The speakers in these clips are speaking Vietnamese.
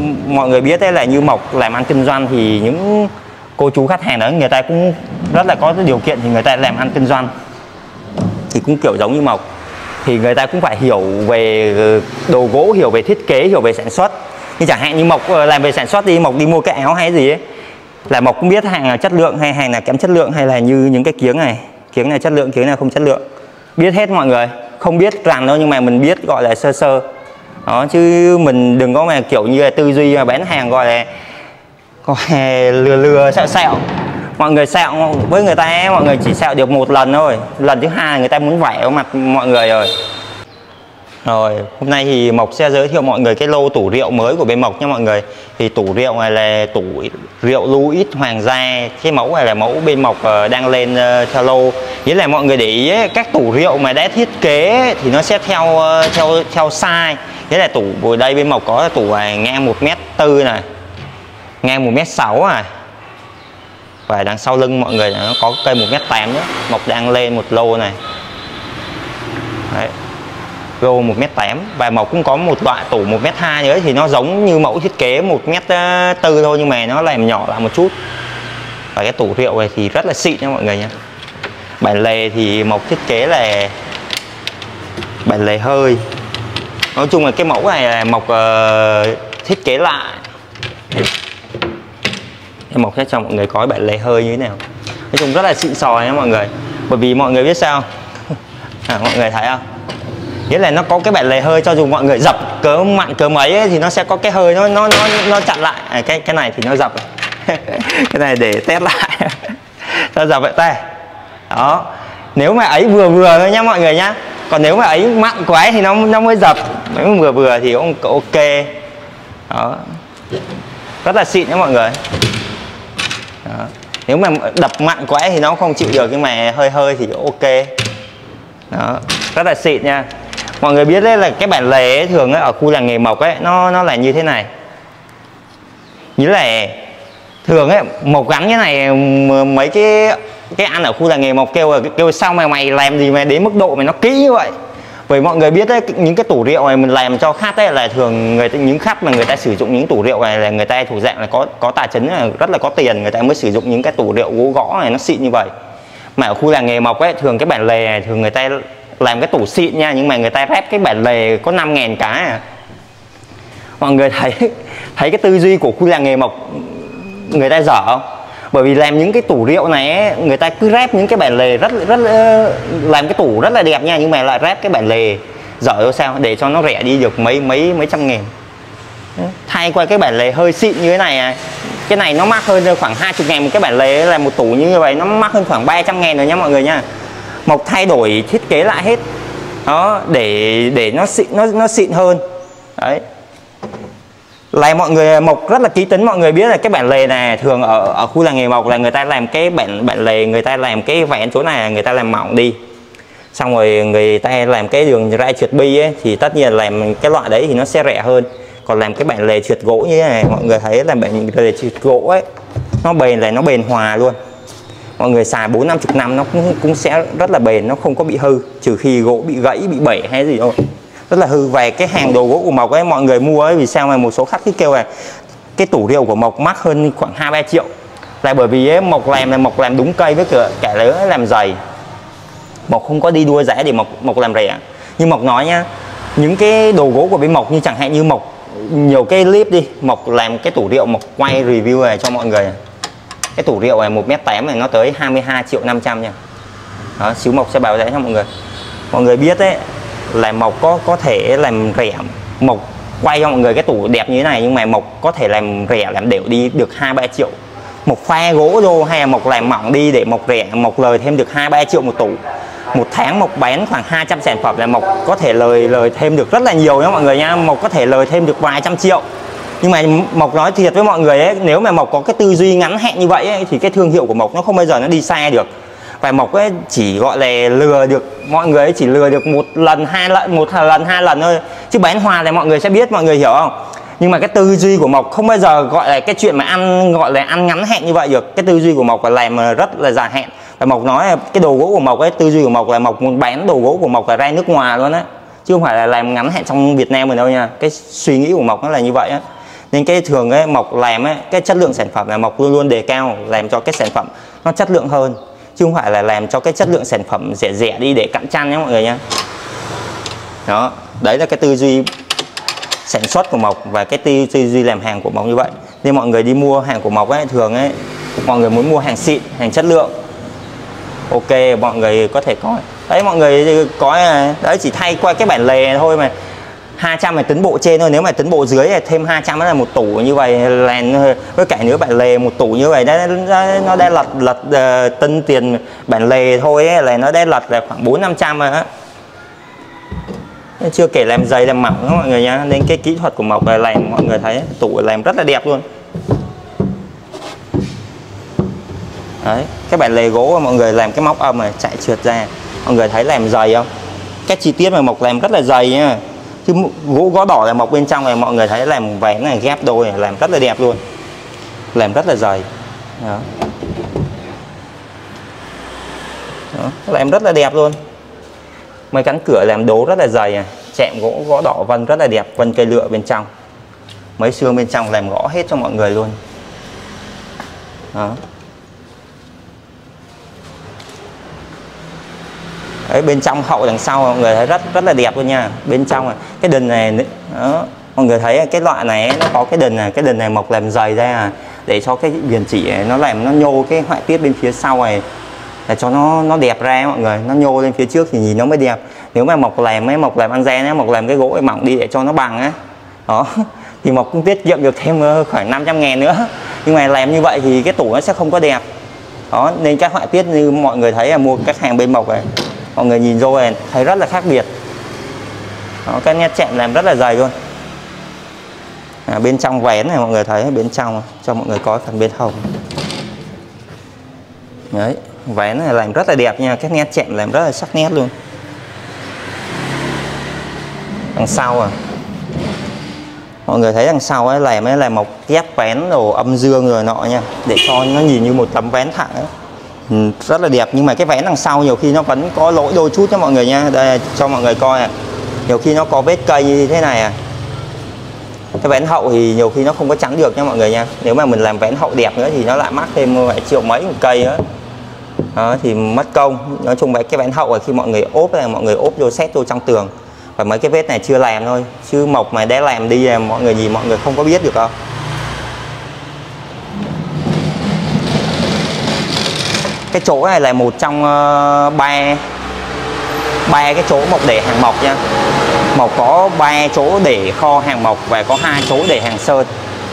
mọi người biết đấy là như Mộc làm ăn kinh doanh thì những cô chú khách hàng đó người ta cũng rất là có điều kiện thì người ta làm ăn kinh doanh thì cũng kiểu giống như Mộc, thì người ta cũng phải hiểu về đồ gỗ, hiểu về thiết kế, hiểu về sản xuất. Nhưng chẳng hạn như Mộc làm về sản xuất đi, Mộc đi mua cái áo hay gì ấy là Mộc cũng biết hàng là chất lượng hay hàng là kém chất lượng, hay là như những cái kiếng này chất lượng, kiếng này không chất lượng, biết hết mọi người. Không biết rằng đâu nhưng mà mình biết gọi là sơ sơ đó, chứ mình đừng có mà kiểu như là tư duy mà bán hàng gọi là lừa sẹo. Mọi người sẹo với người ta, mọi người chỉ sẹo được một lần thôi, lần thứ hai người ta muốn vảy vào mặt mọi người rồi. Rồi hôm nay thì Mộc sẽ giới thiệu mọi người cái lô tủ rượu mới của bên Mộc nha mọi người. Thì tủ rượu này là tủ rượu Louis hoàng gia, cái mẫu này là mẫu bên Mộc đang lên theo lô. Nghĩa là mọi người để ý ấy, các tủ rượu mà đã thiết kế thì nó sẽ theo size. Nghĩa là tủ ở đây bên Mộc có tủ này ngang 1m4 này, ngang 1m6 này, và đằng sau lưng mọi người nó có cây 1m8 nữa. Mộc đang lên một lô này. Đấy, lô 1m8, và Mộc cũng có một loại tủ 1m2 nữa thì nó giống như mẫu thiết kế 1m4 thôi, nhưng mà nó làm nhỏ lại một chút. Và cái tủ rượu này thì rất là xịn nha mọi người nha. Bản lề thì Mộc thiết kế là bản lề hơi. Nói chung là cái mẫu này là Mộc thiết kế lại. Mộc sẽ cho mọi người có bản lề hơi như thế nào. Nói chung rất là xịn sò nha mọi người. Bởi vì mọi người biết sao mọi người thấy không, nghĩa là nó có cái bản lề hơi, cho dù mọi người dập cỡ mặn cỡ mấy ấy, thì nó sẽ có cái hơi nó chặn lại. Cái này thì nó dập cái này để test lại nó dập vậy tay đó. Nếu mà ấy vừa vừa thôi nhá mọi người nhá, còn nếu mà ấy mặn quá thì nó mới dập. Nếu mà vừa vừa thì cũng ok đó, rất là xịn nha mọi người đó. Nếu mà đập mặn quá thì nó không chịu được, nhưng mà hơi thì ok đó, rất là xịn nha. Mọi người biết đấy là cái bản lề ấy, thường ấy, ở khu làng nghề Mộc ấy nó là như thế này. Như là thường ấy Mộc gắn cái này, mấy cái ăn ở khu làng nghề Mộc kêu sao mà mày làm gì mà đến mức độ mà nó kỹ như vậy. Bởi mọi người biết đấy, những cái tủ rượu này mình làm cho khách ấy là thường những khách mà người ta sử dụng những tủ rượu này là người ta thuộc dạng là có tài chính, là rất là có tiền, người ta mới sử dụng những cái tủ rượu gỗ gõ này nó xịn như vậy. Mà ở khu làng nghề Mộc ấy, thường cái bản lề này thường người ta làm cái tủ xịn nha, nhưng mà người ta ráp cái bản lề có 5.000 cái à. Mọi người thấy cái tư duy của khu làng nghề Mộc người ta dở không? Bởi vì làm những cái tủ rượu này ấy, người ta cứ ráp những cái bản lề rất làm cái tủ rất là đẹp nha, nhưng mà lại ráp cái bản lề dở cho sao để cho nó rẻ đi được mấy trăm ngàn. Thay qua cái bản lề hơi xịn như thế này à. Cái này nó mắc hơn khoảng 20.000 một cái bản lề, là một tủ như vậy nó mắc hơn khoảng 300.000 rồi nha mọi người nha. Mộc thay đổi thiết kế lại hết đó để nó xịn hơn đấy. Là mọi người Mộc rất là kỹ tính. Mọi người biết là cái bản lề này thường ở khu làng nghề Mộc là người ta làm cái bản lề, người ta làm cái vẹn chỗ này người ta làm mỏng đi, xong rồi người ta làm cái đường ray trượt bi ấy, thì tất nhiên làm cái loại đấy thì nó sẽ rẻ hơn. Còn làm cái bản lề trượt gỗ như thế này, mọi người thấy là bản lề trượt gỗ ấy nó bền, là nó bền hòa luôn. Mọi người xài 40-50 năm nó cũng sẽ rất là bền, nó không có bị hư, trừ khi gỗ bị gãy, bị bể hay gì thôi, rất là hư. Về cái hàng đồ gỗ của Mộc ấy, mọi người mua ấy, vì sao mà một số khách cứ kêu là cái tủ rượu của Mộc mắc hơn khoảng 2-3 triệu, là bởi vì ấy, Mộc làm đúng cây với cả lứa làm dày. Mộc không có đi đua giá để Mộc làm rẻ. Nhưng Mộc nói nhá, những cái đồ gỗ của bên Mộc, như chẳng hạn như Mộc nhiều cái clip đi, Mộc làm cái tủ rượu, Mộc quay review này cho mọi người. Cái tủ rượu này 1m8 này nó tới 22.500.000 nha. Đó, xíu Mộc sẽ báo giá cho mọi người. Mọi người biết đấy là Mộc có thể làm rẻ. Mộc quay cho mọi người cái tủ đẹp như thế này, nhưng mà Mộc có thể làm rẻ, làm đều đi được 2-3 triệu. Mộc pha gỗ vô hay là Mộc làm mỏng đi để Mộc rẻ, Mộc lời thêm được 2-3 triệu một tủ. Một tháng Mộc bán khoảng 200 sản phẩm là Mộc có thể lời thêm được rất là nhiều nhá mọi người nha. Mộc có thể lời thêm được vài trăm triệu. Nhưng mà Mộc nói thiệt với mọi người ấy, nếu mà Mộc có cái tư duy ngắn hạn như vậy ấy, thì cái thương hiệu của Mộc nó không bao giờ nó đi xa được. Và Mộc ấy chỉ gọi là lừa được mọi người ấy, chỉ lừa được một lần hai lần thôi, chứ bán hòa thì mọi người sẽ biết, mọi người hiểu không? Nhưng mà cái tư duy của Mộc không bao giờ gọi là cái chuyện mà gọi là ăn ngắn hạn như vậy được. Cái tư duy của Mộc là làm rất là dài hạn. Và Mộc nói là cái đồ gỗ của Mộc ấy, tư duy của Mộc là Mộc muốn bán đồ gỗ của Mộc là ra nước ngoài luôn á, chứ không phải là làm ngắn hạn trong Việt Nam mình đâu nha. Cái suy nghĩ của Mộc nó là như vậy á. Nên cái thường ấy Mộc làm ấy, cái chất lượng sản phẩm là Mộc luôn luôn đề cao, làm cho cái sản phẩm nó chất lượng hơn, chứ không phải là làm cho cái chất lượng sản phẩm rẻ rẻ đi để cạnh tranh nhé mọi người nhé. Đó, đấy là cái tư duy sản xuất của Mộc và cái tư duy làm hàng của Mộc như vậy. Nên mọi người đi mua hàng của Mộc ấy, thường ấy mọi người muốn mua hàng xịn, hàng chất lượng, ok mọi người có thể coi. Đấy mọi người có đấy, chỉ thay qua cái bản lề thôi mà 200 là tính bộ trên thôi, nếu mà tính bộ dưới thì thêm 200 là một tủ như vậy, là với cả nữa bản lề một tủ như vậy đó, nó đã lật tân tiền bản lề thôi ấy, là nó đã lật là khoảng 400-500 rồi á. Chưa kể làm dày làm mỏng đó mọi người nhá. Nên cái kỹ thuật của Mộc là làm mọi người thấy tủ làm rất là đẹp luôn. Đấy, cái bản lề gỗ mọi người làm cái móc âm này chạy trượt ra, mọi người thấy làm dày không? Cái chi tiết mà Mộc làm rất là dày nha. Chứ gỗ gõ đỏ là Mộc bên trong này mọi người thấy làm vén này ghép đôi này, làm rất là đẹp luôn, làm rất là dày. Đó. Đó, làm rất là đẹp luôn. Mấy cánh cửa làm đố rất là dày này, chạm gỗ gõ đỏ vân rất là đẹp, vân cây lựa bên trong, mấy xương bên trong làm gõ hết cho mọi người luôn. Đó. Đấy, bên trong hậu đằng sau mọi người thấy rất là đẹp luôn nha. Bên trong này, cái đình này đó, mọi người thấy cái loại này nó có cái đình này Mộc làm dày ra để cho cái viền chỉ này, nó làm nó nhô cái họa tiết bên phía sau này để cho nó đẹp ra mọi người, nó nhô lên phía trước thì nhìn nó mới đẹp. Nếu mà Mộc làm ăn gian ấy, Mộc làm cái gỗ mỏng đi để cho nó bằng á, đó thì Mộc cũng tiết kiệm được thêm khoảng 500.000 nữa, nhưng mà làm như vậy thì cái tủ nó sẽ không có đẹp. Đó, nên các họa tiết như mọi người thấy là mua các hàng bên Mộc này, mọi người nhìn rồi thấy rất là khác biệt. Đó, cái nét chạm làm rất là dày luôn. Bên trong vén này mọi người thấy bên trong, cho mọi người coi phần bên hông. Đấy, vén này làm rất là đẹp nha, cái nét chạm làm rất là sắc nét luôn. Đằng sau mọi người thấy đằng sau ấy làm là Mộc ghép vén đồ âm dương rồi nọ nha, để cho nó nhìn như một tấm vén thẳng ấy. Rất là đẹp, nhưng mà cái vén đằng sau nhiều khi nó vẫn có lỗi đôi chút cho mọi người nha. Đây cho mọi người coi nhiều khi nó có vết cây như thế này cái vén hậu thì nhiều khi nó không có trắng được nha mọi người nha. Nếu mà mình làm vén hậu đẹp nữa thì nó lại mắc thêm vài triệu mấy một cây nữa. Đó, thì mất công. Nói chung cái vén hậu là khi mọi người ốp là mọi người ốp vô xét vô trong tường, và mấy cái vết này chưa làm thôi, chứ Mộc mà đã làm đi mọi người nhìn mọi người không có biết được đâu. Cái chỗ này là một trong ba cái chỗ Mộc để hàng Mộc nha. Mộc có 3 chỗ để kho hàng Mộc và có 2 chỗ để hàng sơn.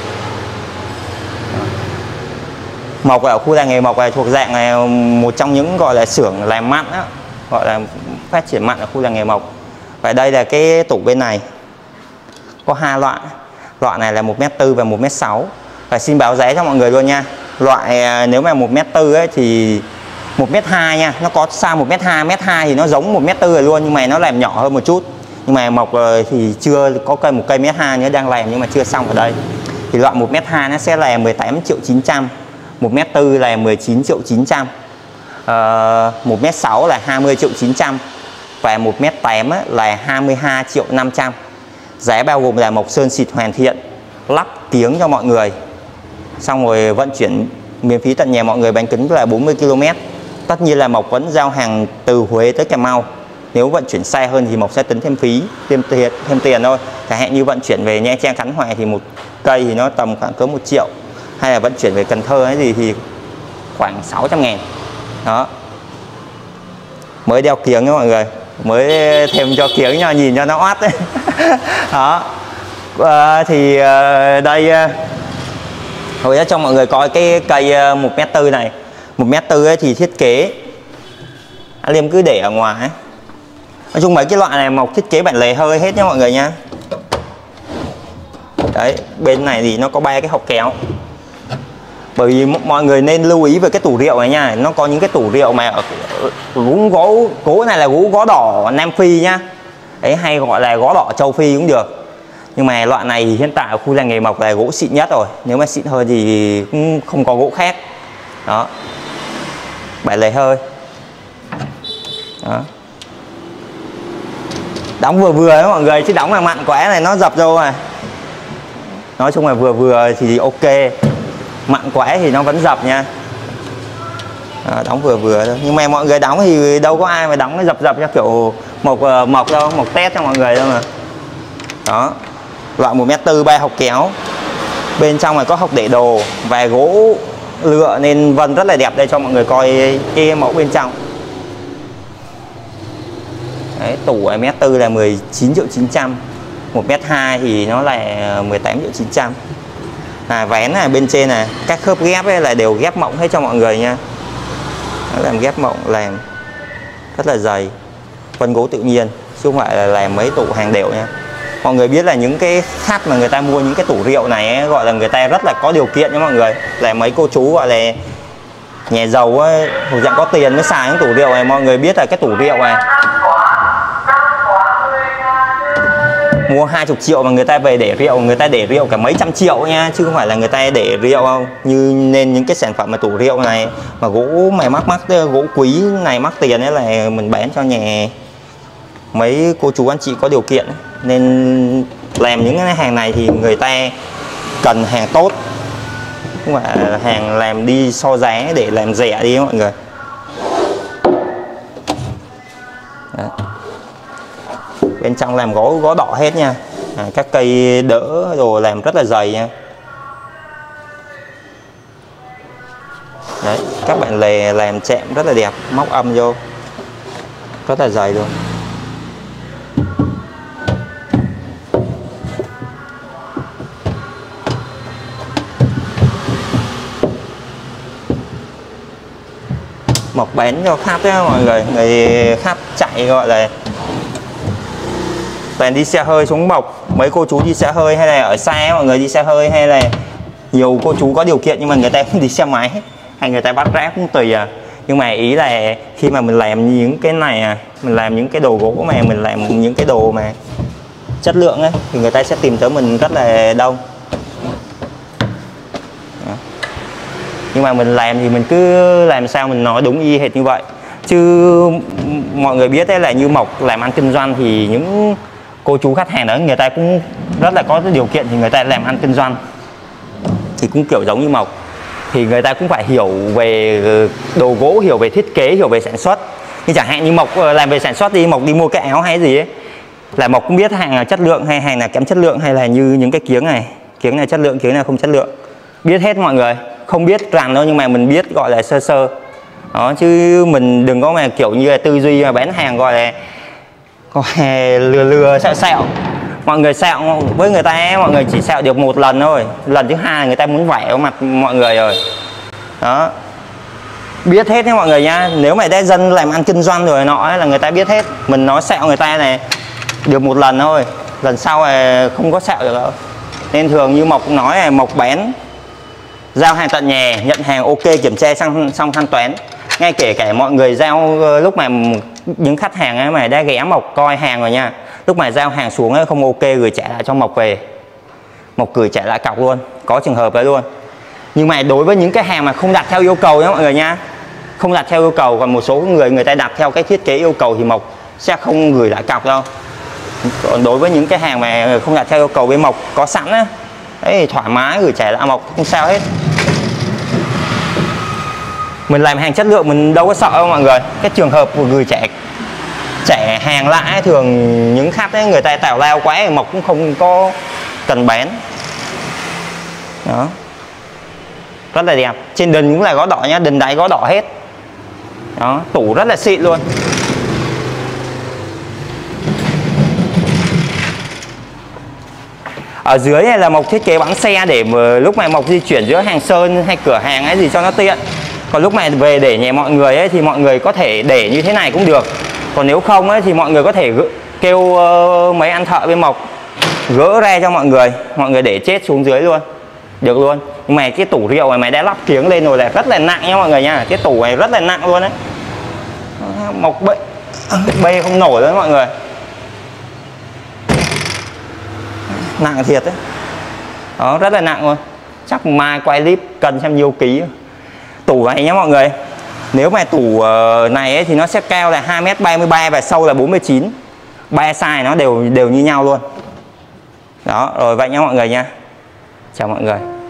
Mộc ở khu làng nghề Mộc này thuộc dạng này một trong những gọi là xưởng làm mặn á, gọi là phát triển mặn ở khu làng nghề Mộc. Và đây là cái tủ bên này có 2 loại. Loại này là 1m4 và 1m6. Và xin báo giá cho mọi người luôn nha. Loại nếu mà 1m4 ấy thì 1m2 nha, nó có size 1m2, 1m2 thì nó giống 1m4 rồi luôn, nhưng mà nó làm nhỏ hơn một chút. Nhưng mà Mộc thì chưa có một cây 1m2 nữa đang làm nhưng mà chưa xong ở đây. Thì loại 1m2 nó sẽ là 18.900.000, 1m4 là 19.900.000, 1m6 là 20.900.000 và 1m8 là 22.500.000. Giá bao gồm là Mộc sơn xịt hoàn thiện, lắp tiếng cho mọi người, xong rồi vận chuyển miễn phí tận nhà mọi người, bánh kính là 40 km. Tất nhiên là Mộc vẫn giao hàng từ Huế tới Cà Mau. Nếu vận chuyển xa hơn thì Mộc sẽ tính thêm phí, thêm tiền thôi. Chẳng hạn như vận chuyển về Nha Trang, Khánh Hòa thì một cây thì nó tầm khoảng cỡ 1 triệu. Hay là vận chuyển về Cần Thơ ấy thì khoảng 600.000. Đó. Mới đeo kiếng nha mọi người, mới thêm cho kiếng cho nhìn cho nó oát đấy. Đó. Thì đây hồi cho mọi người coi cái cây 1m4 này. 1m4 ấy thì thiết kế anh Liêm cứ để ở ngoài ấy. Nói chung mấy cái loại này Mộc thiết kế bản lề hơi hết nha mọi người nha. Đấy, bên này thì nó có 3 cái hộc kéo. Bởi vì mọi người nên lưu ý về cái tủ rượu này nha. Nó có những cái tủ rượu mà gỗ này là gỗ đỏ Nam Phi nhá. Đấy, hay gọi là gỗ đỏ châu Phi cũng được. Nhưng mà loại này hiện tại ở khu làng nghề Mộc là gỗ xịn nhất rồi. Nếu mà xịn hơn thì cũng không có gỗ khác. Đó. Bản lề hơi. Đó. Đóng vừa vừa đấy mọi người, chứ đóng mà mặn quá này nó dập rồi. Nói chung là vừa vừa thì ok, mặn quá thì nó vẫn dập nha. Đóng vừa vừa thôi, nhưng mà mọi người đóng thì đâu có ai mà đóng dập dập cho kiểu mộc đâu, mộc test cho mọi người đâu mà. Đó, loại 1m4 ba hộc kéo, bên trong này có hộc để đồ và gỗ lựa nên vân rất là đẹp. Đây cho mọi người coi cái mẫu bên trong. Đấy, tủ 1m4 là 19.900.000, 1m2 thì nó là 18.900.000. Vén này bên trên này, các khớp ghép ấy là đều ghép mộng hết cho mọi người nha. Nó làm ghép mộng, làm rất là dày, vân gỗ tự nhiên chứ không phải là làm mấy tủ hàng đều nha. Mọi người biết là những cái khách mà người ta mua những cái tủ rượu này ấy, gọi là người ta rất là có điều kiện nha mọi người. Là mấy cô chú gọi là nhà giàu ấy, thuộc dạng có tiền mới xài những tủ rượu này. Mọi người biết là cái tủ rượu này mua 20 triệu mà người ta về để rượu, người ta để rượu cả mấy trăm triệu nha, chứ không phải là người ta để rượu không. Như nên những cái sản phẩm mà tủ rượu này mà gỗ mày mắc gỗ quý này mắc tiền ấy là mình bán cho nhà mấy cô chú anh chị có điều kiện ấy. Nên làm những cái hàng này thì người ta cần hàng tốt, không phải hàng làm đi so giá để làm rẻ đi mọi người. Đấy. Bên trong làm gỗ đỏ hết nha. Các cây đỡ đồ làm rất là dày nha. Đấy, các bạn lề làm chạm rất là đẹp, móc âm vô rất là dày luôn. Mộc bán cho khách đó mọi người, người khách chạy gọi là toàn đi xe hơi xuống mộc. Mấy cô chú đi xe hơi hay là ở xa mọi người đi xe hơi, hay là nhiều cô chú có điều kiện nhưng mà người ta không đi xe máy hay người ta bắt Grab cũng tùy à. Nhưng mà ý là khi mà mình làm những cái này mình làm những cái đồ gỗ mà mình làm những cái đồ mà chất lượng ấy, thì người ta sẽ tìm tới mình rất là đông. Đó. Nhưng mà mình làm thì mình cứ làm sao mình nói đúng y hệt như vậy, chứ mọi người biết đấy là như Mộc làm ăn kinh doanh thì những cô chú khách hàng đó người ta cũng rất là có điều kiện, thì người ta làm ăn kinh doanh thì cũng kiểu giống như Mộc, thì người ta cũng phải hiểu về đồ gỗ, hiểu về thiết kế, hiểu về sản xuất. Như chẳng hạn như Mộc làm về sản xuất đi, Mộc đi mua cái áo hay gì ấy là Mộc cũng biết hàng là chất lượng hay hàng là kém chất lượng, hay là như những cái kiếng này chất lượng, kiếng này không chất lượng, biết hết mọi người. Không biết rành đâu nhưng mà mình biết gọi là sơ sơ đó, chứ mình đừng có mà kiểu như là tư duy mà bán hàng gọi là lừa sẹo. Mọi người sẹo với người ta, mọi người chỉ sẹo được một lần thôi, lần thứ hai là người ta muốn vẽ vào mặt mọi người rồi đó. Biết hết nha mọi người nha. Nếu mà đã dân làm ăn kinh doanh rồi nọ ấy, là người ta biết hết. Mình nói sẹo người ta này được một lần thôi, lần sau là không có sẹo được đâu. Nên thường như Mộc nói là Mộc bán giao hàng tận nhà, nhận hàng ok, kiểm tra xong thanh toán. Ngay kể cả mọi người giao lúc mà những khách hàng ấy mà đã ghé Mộc coi hàng rồi nha, lúc mà giao hàng xuống ấy không ok gửi trả lại cho Mộc về, Mộc gửi trả lại cọc luôn, có trường hợp đấy luôn. Nhưng mà đối với những cái hàng mà không đặt theo yêu cầu nhé mọi người nha, không đặt theo yêu cầu, còn một số người ta đặt theo cái thiết kế yêu cầu thì Mộc sẽ không gửi lại cọc đâu. Còn đối với những cái hàng mà không đặt theo yêu cầu với Mộc có sẵn á, đấy thì thoải mái gửi trả lại Mộc không sao hết. Mình làm hàng chất lượng mình đâu có sợ đâu mọi người. Cái trường hợp của gửi trả hàng lại thường những khách ấy người ta tào lao quá thì Mộc cũng không có cần bán đó. Rất là đẹp. Trên đỉnh cũng là gõ đỏ nhá, đỉnh đáy gõ đỏ hết đó, tủ rất là xịn luôn. Ở dưới này là Mộc thiết kế bắn xe để lúc này Mộc di chuyển giữa hàng sơn hay cửa hàng ấy gì cho nó tiện. Còn lúc này về để nhà mọi người ấy thì mọi người có thể để như thế này cũng được. Còn nếu không ấy thì mọi người có thể kêu mấy anh thợ bên Mộc gỡ ra cho mọi người để chết xuống dưới luôn được luôn. Nhưng mà cái tủ rượu này mày đã lắp kiếng lên rồi là rất là nặng nha mọi người nha, cái tủ này rất là nặng luôn đấy. Mộc bê không nổi đấy mọi người, nặng thiệt đấy đó, rất là nặng luôn. Chắc mai quay clip cần xem nhiêu ký. Tủ này nhé mọi người, nếu mà tủ này ấy, thì nó sẽ cao là 2m33 và sâu là 49, ba size nó đều như nhau luôn đó. Rồi vậy nha mọi người nha. Chào mọi người.